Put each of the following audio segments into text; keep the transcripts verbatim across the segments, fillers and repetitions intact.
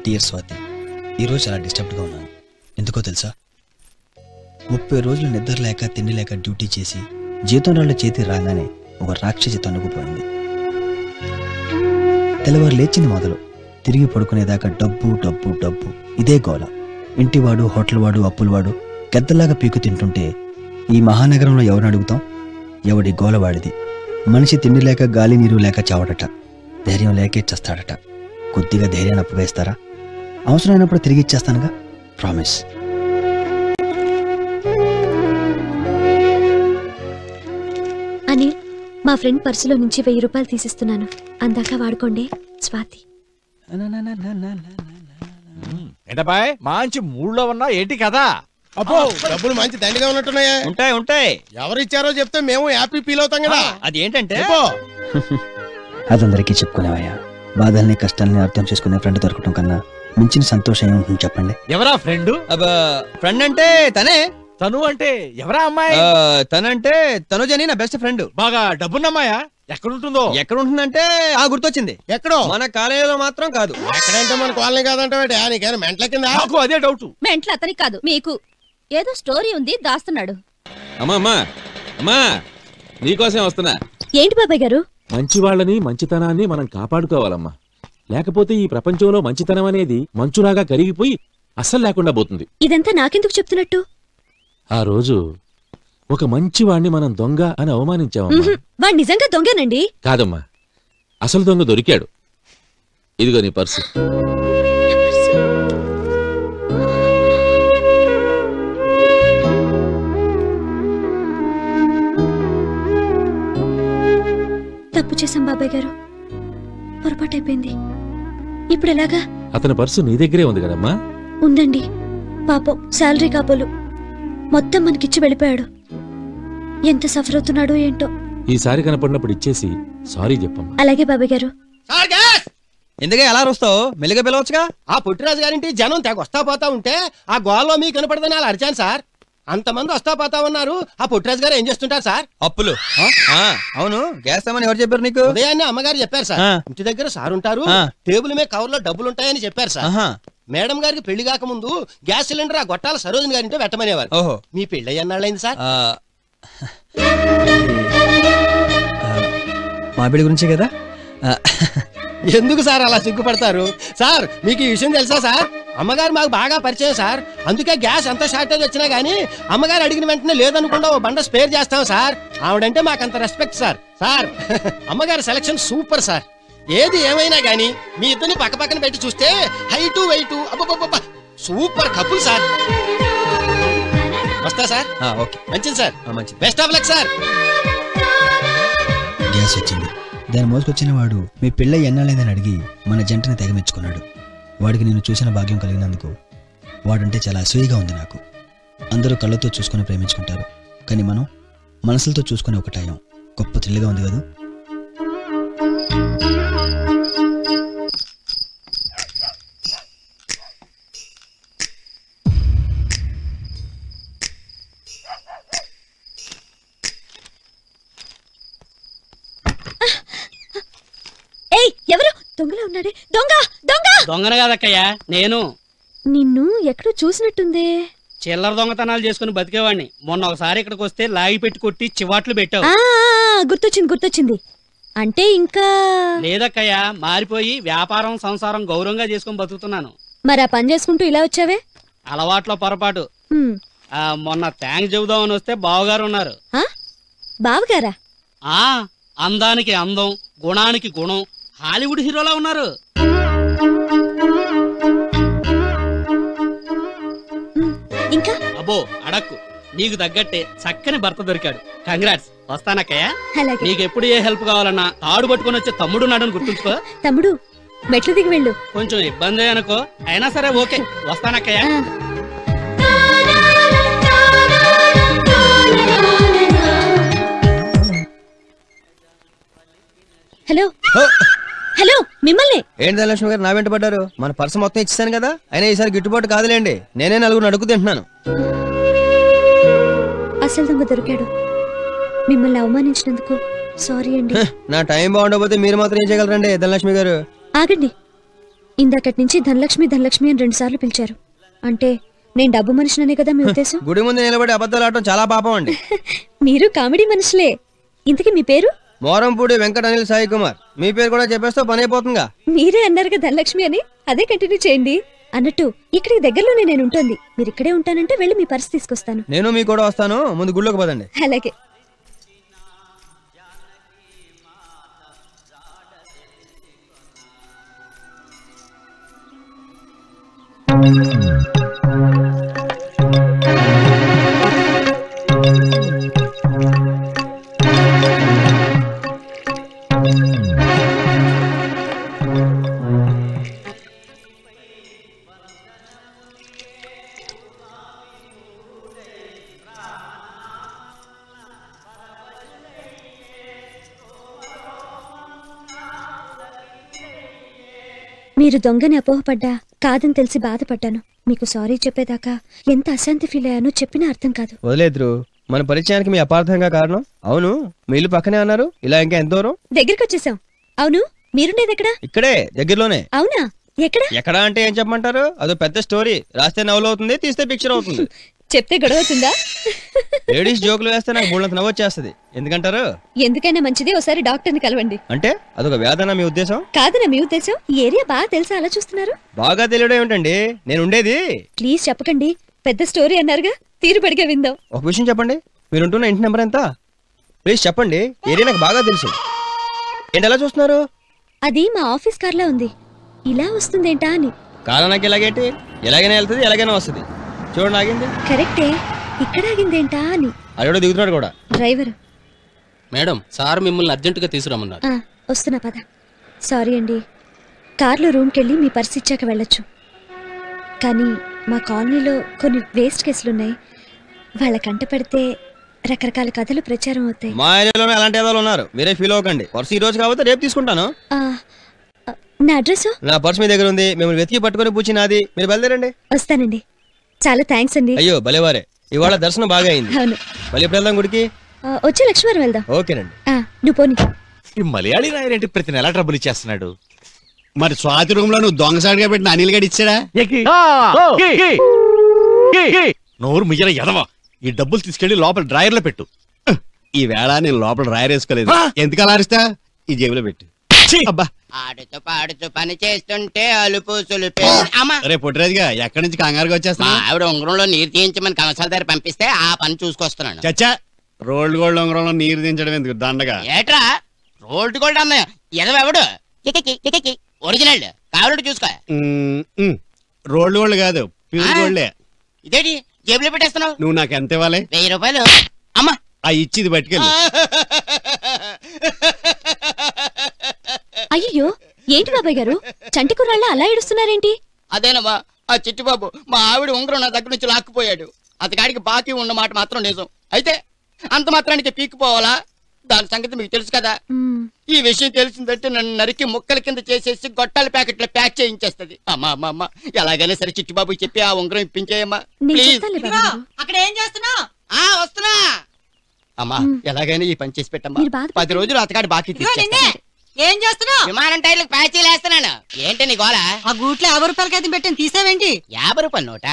Dear Swathi, ఈరోజు చాలా డిస్టర్బ్డ్గా ఉన్నాను. ఎందుకో తెలుసా? ముప్పై రోజులు నిద్ర లేక తిండి లేక డ్యూటీ చేసి జీతం రాళ్ళ చేతి రాగానే ఒక రాక్షసి తన్నుకుపోయింది. తెల్లవారు లేచింది మొదలు తిరిగి పడుకునేదాకా డబ్బు డబ్బు డబ్బు ఇదే గోల. ఇంటివాడు, హోటల్ వాడు, అప్పులవాడు గద్దలాగా పీకు తింటుంటే ఈ మహానగరంలో ఎవరిని అడుగుతాం? ఎవడి గోలవాడిది. మనిషి తిండి లేక గాలి నీరు లేక చావడట, ధైర్యం లేకే చస్తాడట. కొద్దిగా ధైర్యాన్ని అప్పువేస్తారా? అవసరమైనప్పుడు తిరిగి ఇచ్చేస్తానుగా, ప్రామిస్. అనిల్, మా ఫ్రెండ్ పర్సులో నుంచి వెయ్యి రూపాయలు తీసిస్తున్నాను, అందాక వాడుకోండి. స్వాతి. ఏంటబాయ్ మంచి మూడ్లో ఉన్నా ఏంటి కదా? అబ్బో, డబ్బులు మంచి దండిగా ఉన్నట్టున్నాయా? ఉంటాయి ఉంటాయి. ఎవరు ఇచ్చారో చెప్తే మేము హ్యాపీ ఫీల్ అవుతాం కదా. అది ఏంటంటే అదందరికీ చెప్పుకునేవయ్యా. బాధల్ని కష్టాలని అర్థం చేసుకునే ఫ్రెండ్ దొరకటం కన్నా మించిన సంతోషం ఏముంటుంది చెప్పండి? ఎవరా ఫ్రెండ్? ఫ్రెండ్ అంటే తనే. తను అంటే ఎవరా అమ్మాయి? తనంటే తనుజని నా బెస్ట్ ఫ్రెండ్. బాగా డబ్బున్నమ్మాయా? ఎక్కడుంటుందో? ఎక్కడ ఉంటుందంటే ఆ గుర్తొచ్చింది, ఎక్కడో మన కాలేజీలో మాత్రం కాదు. ఎక్కడంటే మన కాలనీ కాదంటే నీకేనా మెంట్ల కింద? నాకు అదే డౌట్. మెంట్ల అతనికి కాదు, మీకు ఏదో స్టోరీ ఉంది, దాస్తున్నాడు. అమ్మా అమ్మా అమ్మా, నీకోసం వస్తున్నా. ఏంటి బాబాయ్ గారు? మంచి వాళ్ళని మంచితనాన్ని మనం కాపాడుకోవాలమ్మా. లేకపోతే ఈ ప్రపంచంలో మంచితనం అనేది మంచులాగా కరిగిపోయి అస్సలు లేకుండా పోతుంది. ఇదంతా నాకెందుకు చెప్తున్నట్టు? ఆ రోజు ఒక మంచి వాణ్ణి మనం దొంగ అని అవమానించామమ్మా. వాడు నిజంగా దొంగనండి. కాదమ్మా, అసలు దొంగ దొరికాడు. ఇదిగో నీ పర్సు. తప్పు చేశాం బాబాయ్ గారు, పొరపాటు అయిపోయింది. ఇప్పుడు ఎలాగా? అతని పర్సు నీ దగ్గరే ఉంది కదమ్మా. ఉందండి, పాపం శాలరీ కాబోలు మొత్తం మనకిచ్చి వెళ్ళిపోయాడు. ఎంత సఫర్ అవుతున్నాడో ఏంటో. ఈసారి కనపడినప్పుడు ఇచ్చేసి సారీ చెప్పమ్మా. అలాగే బాబాయ్ గారు. ఎందుకే ఎలా వస్తావు? మెల్లిగా పిలవచ్చుగా. ఆ పుట్టిరాజు గారింటి జనం తెగ వస్తా పోతా ఉంటే ఆ గోల్లో మీకు కనపడదని అలా అరిచాను సార్. అంతమంది వస్తా పోతా ఉన్నారు. ఆ పుట్టిరాజు గారు ఏం చేస్తుంటారు సార్? అప్పులు. అవును, గ్యాస్ ఏమని ఎవరు చెప్పారు నీకు? ఉదయాన్నే అమ్మగారు చెప్పారు సార్. ఇంటి దగ్గర సార్ ఉంటారు, టేబుల్ మీద కవర్ లో డబ్బులు ఉంటాయని చెప్పారు సార్. మేడం గారికి పెళ్లి కాక ముందు గ్యాస్ సిలిండర్ ఆ గొట్టాల సరోజిని గారింటో పెట్టమనేవారు. ఓహో, మీ పెళ్లి అన్నాళ్ళైంది సార్? మా బిడ్డ గురించే కదా. ఎందుకు సార్ అలా సిగ్గుపడతారు? సార్ మీకు ఈ విషయం తెలుసా సార్? అమ్మగారు మాకు బాగా పరిచయం సార్. అందుకే గ్యాస్ ఎంత షార్టేజ్ వచ్చినా గానీ అమ్మగారు అడిగిన వెంటనే లేదనుకుండా ఓ బండ స్పేర్ చేస్తాం సార్. ఆవిడంటే మాకు అంత రెస్పెక్ట్ సార్. సార్ అమ్మగారి సెలక్షన్ సూపర్ సార్. ఏది ఏమైనా గానీ మీ ఇద్దరిని పక్క పక్కన పెట్టి చూస్తే హైటు వెయిటు అబ్బబ్బబ్బ సూపర్ కపుల్ సార్. వస్తా సార్. ఓకే, మంచిది సార్. మంచిది. Best of luck sir. Gas వచ్చింది. దాని మోసుకొచ్చిన వాడు మీ పిల్ల ఎన్నాళ్ళైందని అడిగి మన జంటని తెగమెచ్చుకున్నాడు. వాడికి నేను చూసిన భాగ్యం కలిగినందుకు వాడంటే చాలా అసూయగా ఉంది నాకు. అందరూ కళ్ళతో చూసుకుని ప్రేమించుకుంటారు, కానీ మనం మనసులతో చూసుకుని ఒకటాయం. గొప్ప థ్రిల్గా ఉంది కదా. ఎవరు దొంగలా ఉన్నాడే? దొంగ దొంగ దొంగన కాదక్కయ్యా, నేను. నిన్ను ఎక్కడో చూసినట్టుందే. చిల్లర దొంగతనాలు చేసుకుని బతికేవాడిని. మొన్న ఒకసారి ఇక్కడికి వస్తే లాగి పెట్టి కొట్టి చివాట్లు పెట్టావు. గుర్తొచ్చింది గుర్తొచ్చింది. అంటే ఇంకా లేదక్కయ్యా, మారిపోయి వ్యాపారం సంసారం గౌరవంగా చేసుకుని బతుకుతున్నాను. మరి ఆ పని చేసుకుంటూ ఇలా వచ్చావే? అలవాట్లో పొరపాటు. ఆ మొన్న థ్యాంక్స్ చెబుదామని వస్తే బావగారు ఉన్నారు. బావగారా? ఆ అందానికి అందం, గుణానికి గుణం, హాలీవుడ్ హీరోలా ఉన్నారు. ఇంకా అబ్బో అడక్కు, నీకు తగ్గట్టే చక్కని భర్త దొరికాడు. కంగ్రాట్స్. వస్తానక్కయ్యా. నీకెప్పుడు ఏ హెల్ప్ కావాలన్నా తాడు పట్టుకొని వచ్చే తమ్ముడు నాడని గుర్తుంచుకో. తమ్ముడు మెట్లు దిగి వెళ్ళు. కొంచెం ఇబ్బంది అనుకో, అయినా సరే ఓకే. వస్తానక్కయ్యా. హలో హలో, మిమ్మల్ని. ఏంటి ధనలక్ష్మి గారు నా వెంట పడ్డారు? మన పర్సు మొత్తం ఇచ్చేసాను కదా. అయినా ఈసారి గిట్టుబాటు కాదులేండి, నేనే నలుగురు అడుగు తింటున్నాను. అసలు దొంగ దొరికాడు. మిమ్మల్ని అవమానించినందుకు సారీ అండి. నా టైం బాగుండకపోతే మీరు మాత్రం ఏం చేయగలరండి ధనలక్ష్మి గారు? ఆగండి, ఇందాకటి నుంచి ధనలక్ష్మి ధనలక్ష్మి అని రెండు సార్లు పిలిచారు. అంటే నేను డబ్బు మనిషిననే కదా మీ ఉద్దేశం? గుడి ముందు నిలబడి అబద్ధాలు ఆడటం చాలా పాపం అండి. మీరు కామెడీ మనుషులే. ఇంతకీ మీ పేరు? మోరంపూడి వెంకట అనిల్ సాయి కుమార్. మీ పేరు కూడా చెప్పేస్తే పని అయిపోతుందిగా. మీరే అన్నారుగా ధనలక్ష్మి అని, అదే కంటిన్యూ చేయండి. అన్నట్టు ఇక్కడికి దగ్గరలోనే నేను ఉంటుంది. మీరు ఇక్కడే ఉంటానంటే వెళ్ళి మీ పర్స్ తీసుకొస్తాను. నేను మీ కూడా వస్తాను, ముందు గుళ్ళోకి పదండి. అలాగే. మీరు దొంగని అపోహపడ్డా కాదని తెలిసి బాధపడ్డాను. మీకు సారీ చెప్పేదాకా ఎంత అశాంతి ఫీల్ అయ్యానో చెప్పినా అర్థం కాదు. వదిలేదురు, మన పరిచయానికి మీ అపార్థంగా కారణం. అవును, మీ ఇల్లు పక్కనే అన్నారు, ఇలా ఇంకా ఎంత దూరం? దగ్గరికి వచ్చేసాం. అవును, మీరుండేది ఎక్కడా? ఇక్కడే దగ్గరలోనే. అవునా, ఎక్కడ? ఎక్కడా అంటే ఏం చెప్పమంటారు, అదో పెద్ద స్టోరీ. రాస్తే నవ్వులు అవుతుంది, తీస్తే పిక్చర్ అవుతుంది. చెప్తే గొడవ అవుతుందా? లేడీస్ జోకులు వేస్తే నాకు బోళ్ళంత నవ్వు వచ్చేస్తుంది. ఎందుకంటారు? ఎందుకైనా మంచిది ఒకసారి డాక్టర్ని కలవండి. అంటే అదొక వ్యాధన మీ ఉద్దేశం? కాదనా మీ ఉద్దేశం? ఈ ఏరియా బాగా తెలుసా అలా చూస్తున్నారు? బాగా తెలియడం ఏమిటండి, నేను ఉండేది. ప్లీజ్ చెప్పకండి, పెద్ద స్టోరీ అన్నారుగా, తీరుబడిగా విందాం. ఒక విషయం చెప్పండి, మీరుంటున్న ఇంటి నెంబర్ ఎంత? ప్లీజ్ చెప్పండి, ఏరియా నాకు బాగా తెలుసు. ఏంటి ఎలా చూస్తున్నారు? అది మా ఆఫీస్ కార్లా ఉంది, ఇలా వస్తుందేంటా అని. కాలం నాకు ఎలాగేంటి, ఎలాగైనా వెళ్తుంది, ఎలాగైనా వస్తుంది. చూడండి, ఆగింది. కరెక్టే, ఇక్కడ ఆగిందేంటా అని. అక్కడ దిగుతున్నాడు కూడా. డ్రైవర్ మేడం, సార్ మిమ్మల్ని అర్జెంటుగా తీసుకురమ్మన్నారు. ఆ, వస్తున్నా పద. సారీ అండి, కార్లో రూమ్కి వెళ్ళి మీ పర్స్ ఇచ్చాక వెళ్ళొచ్చు. కానీ మా కాలనీలో కొన్ని వేస్ట్ కేసులున్నాయి. వాళ్ళ కంట పెడితే రకరకాల కథలు ప్రచారం అవుతాయి. మా ఏరియాలోనే అలాంటి ఏదో ఉన్నారు, మీరే ఫీల్ అవ్వకండి. పర్స్ ఈ రోజు కాబట్టి రేపు తీసుకుంటాను. ఆ, నా అడ్రస్? నా పర్స్ మీ దగ్గర ఉంది, మిమ్మల్ని వెతికి పట్టుకుని పూచి నాది. మీరు బయలుదేరండి. వస్తానండి. చాలా థ్యాంక్స్ అండి. అయ్యో భలేవారే, ఇవాళ దర్శనం బాగా అయింది. అవును. మళ్ళీ ఎప్పుడు వెళ్దాం గుడికి? వచ్చే లక్ష్మీవారం వెళ్దాం. ఓకేనండి. ఆ, నువ్వు పోనీ. ఈ మలయాళీ నాయరేంటి ప్రతి నెల ట్రబుల్ ఇచ్చేస్తున్నాడు? మరి స్వాతి రూమ్ లో నువ్వు దొంగసాడిగా పెట్టిన అనిల్ గడి ఇచ్చాడా? నోరు ముయ్యర ఎదవా, ఈ డబ్బులు తీసుకెళ్లి లోపల డ్రాయర్ లో పెట్టు. ఈ వేళ నేను లోపల రాయర్ వేసుకోలేదు. ఎందుకు అలా అరిస్తా? ఈ జేబులో పెట్టు. అబ్బా, ఆడుతూ పాడుతూ పని చేస్తుంటే అలుపు సులుపే. అమ్మా, రే పొట్టిరాజుగా ఎక్కడి నుంచి కంగారుగా మా వచ్చేస్తా? ఆవిడ ఉంగరంలో నీరు తీయించమని కమసాల దగ్గర పంపిస్తే ఆ పని చూసుకొస్తున్నాను. చచ్చా, రోల్డ్ గోల్డ్ ఉంగరంలో నీరు దించడం ఎందుకు దండగా? ఏట్రా రోల్డ్ గోల్డ్ అన్న ఎదవెవడు? కిటికి కిటికి ఒరిజినల్ కావాలంటే చూసుకో. ఉమ్, ఉమ్, రోల్డ్ గోల్డ్ కాదు, ప్యూర్ గోల్డే. ఇదేంటి జేబులో పెట్టేస్తున్నావు? నువ్వు నాకు ఎంత ఇవ్వాలి? వెయ్యి రూపాయలు. అమ్మా, ఆ ఇచ్చిది పట్టుకెళ్ళి. అయ్యో, ఏంటి బాబాయ్ గారు, చంటి కుర్రాళ్ళ అలా ఏడుస్తున్నారేంటి? అదేనమ్మా, ఆ చిట్టిబాబు మా ఆవిడ ఉంగరం నా దగ్గర నుంచి లాక్కుపోయాడు. అతగాడికి బాకీ ఉన్న మాట మాత్రం నిజం. అయితే అంత మాత్రానికి పీక్కుపోవాలా? దాని సంగతి మీకు తెలుసు కదా. ఈ విషయం తెలిసిందంటే నన్ను నరికి ముక్కల కింద చేసేసి గొట్టాల ప్యాకెట్లో ప్యాక్ చేయించేస్తుంది. అమ్మా అమ్మా అమ్మా, ఎలాగైనా సరే చిట్టిబాబు చెప్పి ఆ ఉంగరం ఇప్పించేయమ్మా ప్లీజ్. అక్కడ ఏం చేస్తున్నావు? ఆ వస్తున్నా అమ్మా, ఎలాగైనా ఈ పని చేసి పెట్టమ్మా. మీరు బాధపడకండి. పది రోజులు అతగాడి బాకీ తీర్చేస్తాను. ఏం చేస్తున్నావు? విమానం టైర్లకు ప్యాచీలు వేస్తున్నాను. ఏంటి నీ గోళ? ఆ గూట్లో యాభై రూపాయలకి అయితే పెట్టిన తీసావేంటి? యాభై రూపాయల నోట?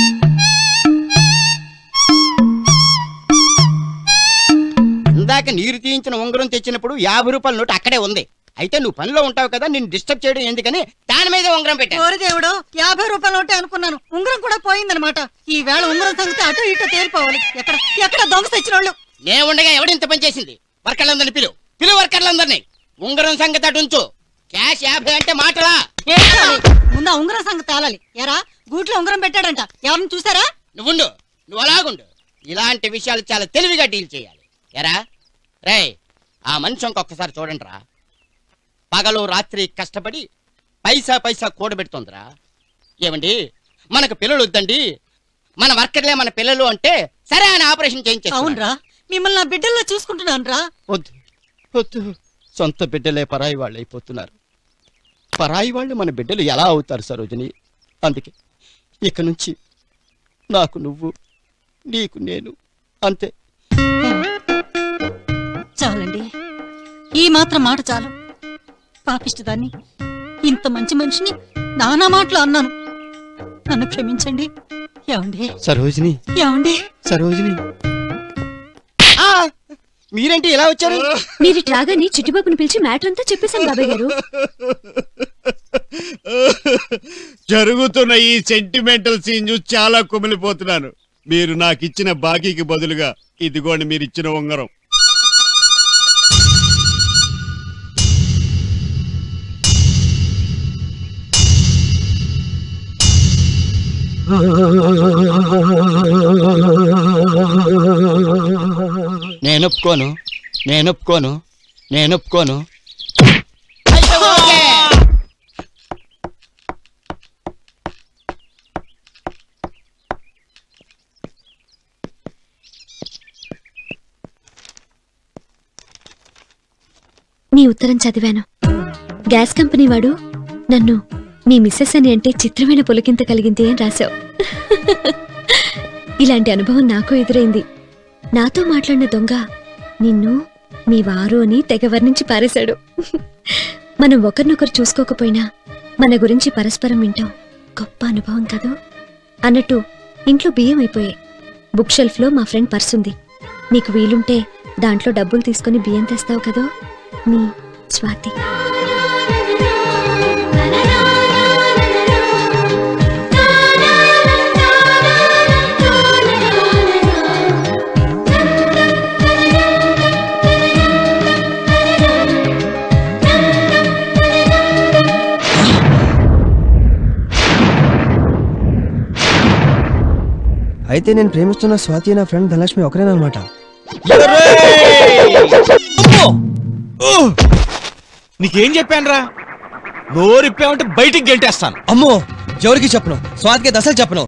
ఇందాక నీరు తీయించిన ఉంగరం తెచ్చినప్పుడు యాభై రూపాయల నోటు అక్కడే ఉంది. అయితే నువ్వు పనిలో ఉంటావు కదా, నిన్ను డిస్టర్బ్ చేయడం ఎందుకని దాని మీద ఉంగరం పెట్టాను. ఓరి దేవుడు, యాభై రూపాయల నోటే అనుకున్నాను, ఉంగరం కూడా పోయిందనమాట. ఈ వేళ ఉంగరం సంగతి అటు ఇటు తేలిపోవాలి. ఎక్కడ ఎక్కడ దొంగ తెచ్చిన వాళ్ళు? నేను ఉండగా ఎవడింత పని చేసింది? వర్కర్లందరినీ పిలువు, పిలువు వర్కర్లందరినీ. ఉంగరం సంగతి అటు ఉంచు. క్యాష్ యాభై అంటే మాటలా? ముందు ఆ ఉంగరం సంగతి తేలాలి. ఎరా గూట్లో ఉంగరం పెట్టాడంట, ఎవరిని చూసారా? నువ్వుండు, నువ్వు అలాగుండు. ఇలాంటి విషయాలు చాలా తెలివిగా డీల్ చేయాలి. ఎరా రే, ఆ మనిషి ఇంకొకసారి చూడండి రా. పగలు రాత్రి కష్టపడి పైసా పైసా కూడబెడుతోందిరా. ఏమండి, మనకు పిల్లలు వద్దండి, మన వర్కర్లే మన పిల్లలు అంటే సరే అని ఆపరేషన్ చేయించే. అవునరా, మిమ్మల్ని నా బిడ్డల్లో చూసుకుంటున్నాను రా. వద్దు వద్దు, సొంత బిడ్డలే పరాయి వాళ్ళు అయిపోతున్నారు. పరాయి వాళ్ళు మన బిడ్డలు ఎలా అవుతారు సరోజిని? అందుకే ఇక నుంచి నాకు నువ్వు, నీకు నేను, అంతే. చాలండి, ఈ మాత్రం మాట చాలు. పాపిష్టదాన్ని, ఇంత మంచి మనిషిని నానా మాటలు అన్నాను, నన్ను క్షమించండి. ఏమండి సరోజిని, ఏమండి సరోజిని, మీరేంటి ఇలా వచ్చారు? మీరు రాగానే చిట్టిబాబుని పిలిచి మ్యాటర్ అంతా చెప్పేశాను బాబాయ్ గారు. జరుగుతున్న ఈ సెంటిమెంటల్ సీన్ చూసి చాలా కుమిలిపోతున్నాను. మీరు నాకు ఇచ్చిన బాకీకి బదులుగా ఇదిగోండి మీరు ఇచ్చిన ఉంగరం. నేనొప్పుకోను, నేనొప్పుకోను, నేనొప్పుకోను. నీ ఉత్తరం చదివాను. గ్యాస్ కంపెనీ వాడు నన్ను నీ మిస్సెస్ అని అంటే చిత్రమైన పులకింత కలిగింది అని రాశావు. ఇలాంటి అనుభవం నాకు ఎదురైంది. నాతో మాట్లాడిన దొంగ నిన్ను మీ వారు అని తెగ వర్ణించి పారేశాడు. మనం ఒకరినొకరు చూసుకోకపోయినా మన గురించి పరస్పరం వింటాం. గొప్ప అనుభవం కదూ. అన్నట్టు ఇంట్లో బియ్యం అయిపోయాయి. బుక్ షెల్ఫ్ లో మా ఫ్రెండ్ పర్స్ ఉంది. నీకు వీలుంటే దాంట్లో డబ్బులు తీసుకుని బియ్యం తెస్తావు కదూ. నీ స్వాతి. అయితే నేను ప్రేమిస్తున్న స్వాతి నా ఫ్రెండ్ ధనలక్ష్మి ఒకరేనమాట. నీకేం చెప్పాను రా? నోరిప్పావంటే బయటికి గెంటేస్తాను. అమ్మో, ఎవరికి చెప్పను, స్వాతికి అసలు చెప్పను.